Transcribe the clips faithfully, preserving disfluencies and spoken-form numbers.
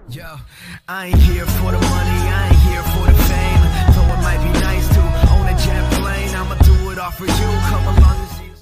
Yo, I ain't here for the money, I ain't here for the fame. Though it might be nice to own a jet plane, I'ma do it all for you. Come along and see.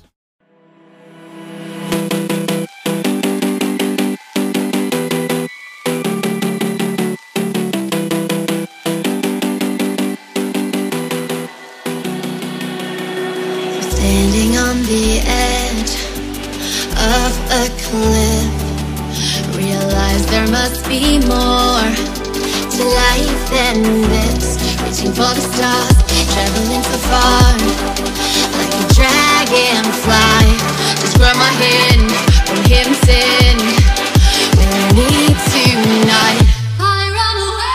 Standing on the edge of a cliff, realize there must be more to life than this. Reaching for the stars, traveling so far, like a dragonfly. Just grab my hand from hidden sin. We'll need tonight. I run away.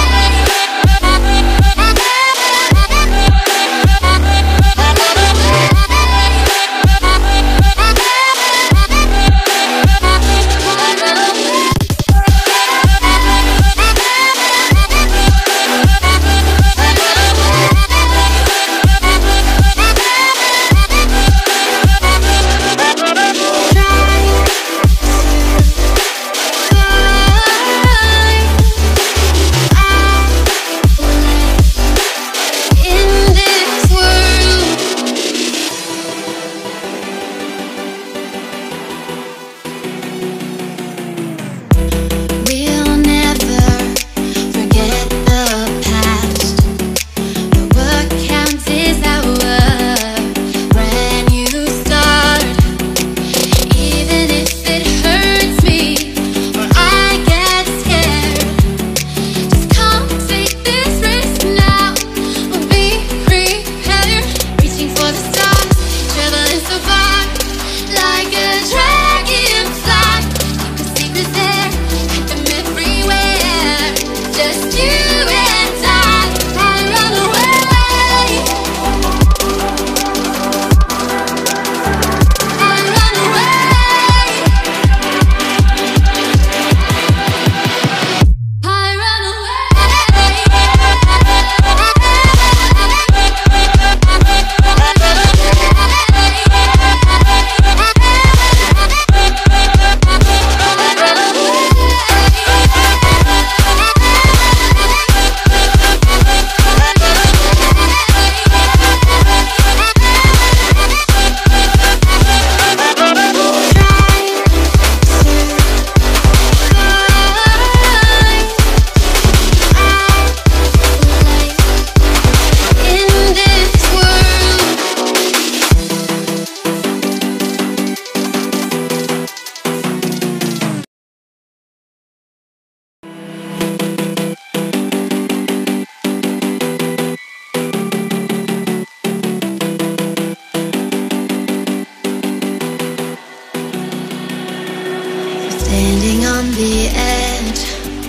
Standing on the edge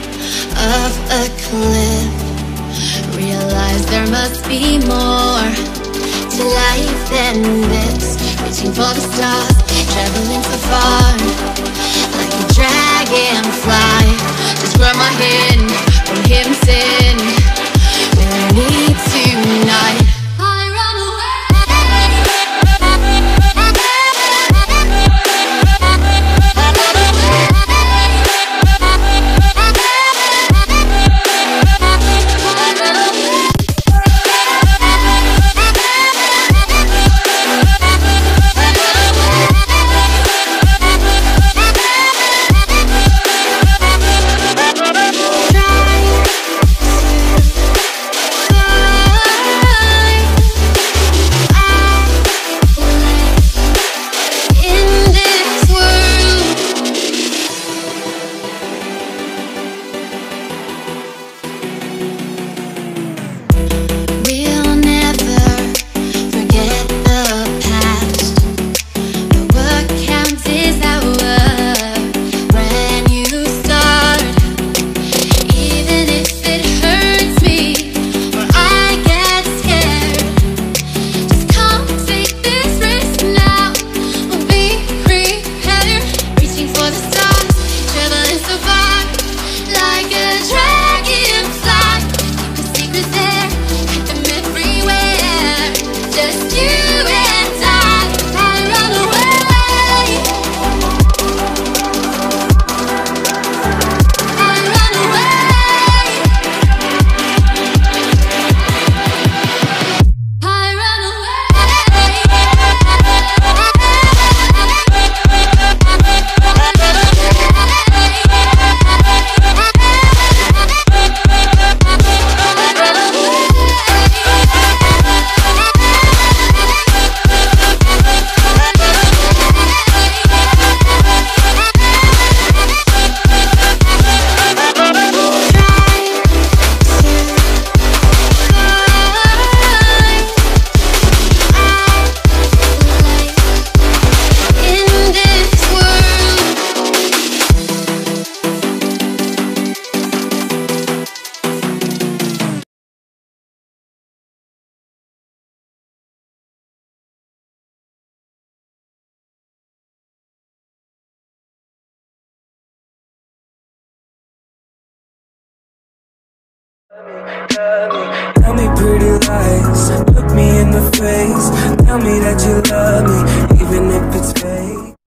of a cliff, realize there must be more to life than this. Reaching for the stars, traveling so far, like a dragonfly. Just grab my hand from hidden sin. We'll need tonight. Tell me pretty lies, look me in the face. Tell me that you love me,